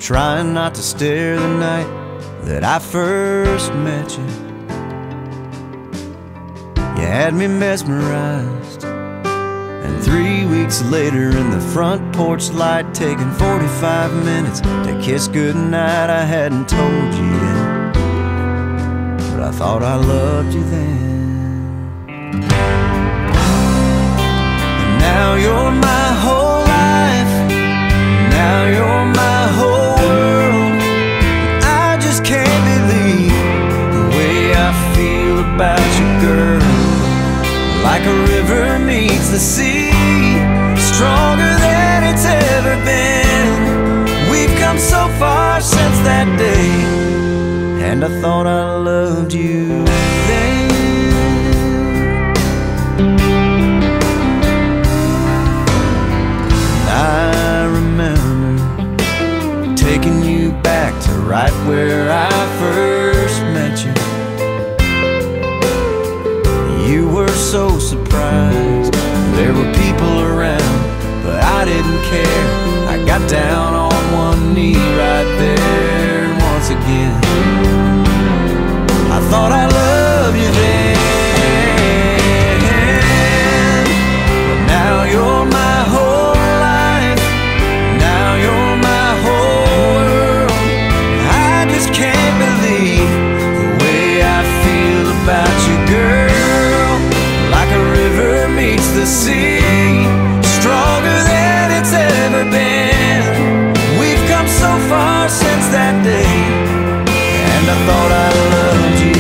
trying not to stare the night that I first met you. You had me mesmerized, and 3 weeks later in the front porch light, taking 45 minutes to kiss goodnight, I hadn't told you yet, but I thought I loved you then. And now you're my whole life, now you're my whole world. I just can't believe the way I feel about you, girl. Like a river meets the sea, stronger than it's ever been. We've come so far since that day, and I thought I loved you then. And I remember taking you back to right where I first met you. You were so surprised, there were people around, but I didn't care. I got down on one knee right there, and once again I thought I loved you then. But now you're my whole life, now you're my whole world. I just can't believe the way I feel about you, girl. Meets the sea, stronger than it's ever been. We've come so far since that day, and I thought I loved you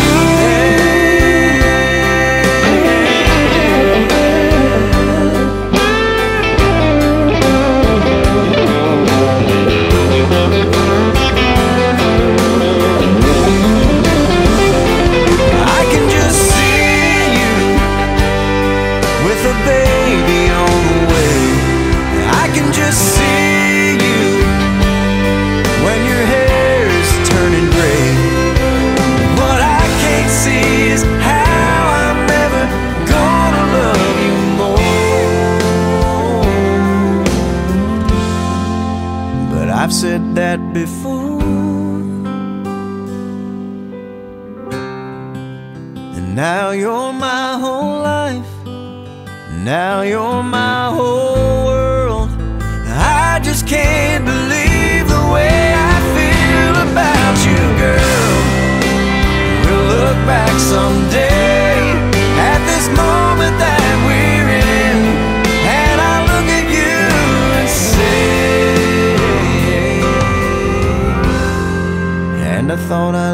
I've said that before. And now you're my whole life, now you're my whole world. I just can't believe the way I feel about you, girl. We'll look back someday at this moment that we're in, and I'll look at you and say, and I thought